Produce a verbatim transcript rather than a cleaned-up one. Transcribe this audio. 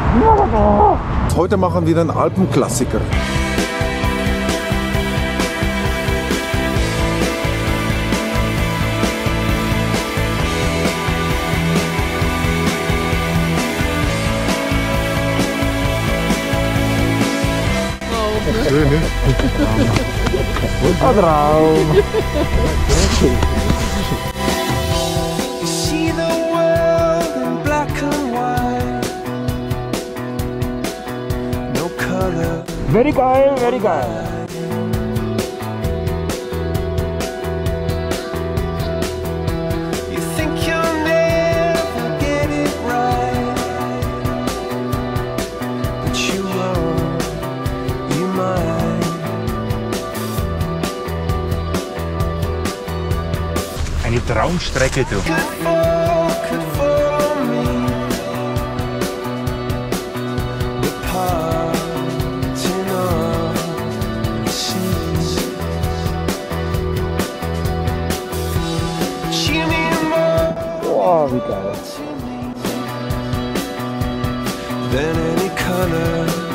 Heute machen wir einen Alpenklassiker. Schön, ne? Ein Traum. Very geil, very geil. You think you'll never get it right, but you won't, you might. Eine Traumstrecke, du. Oh, wie geil. Than any color.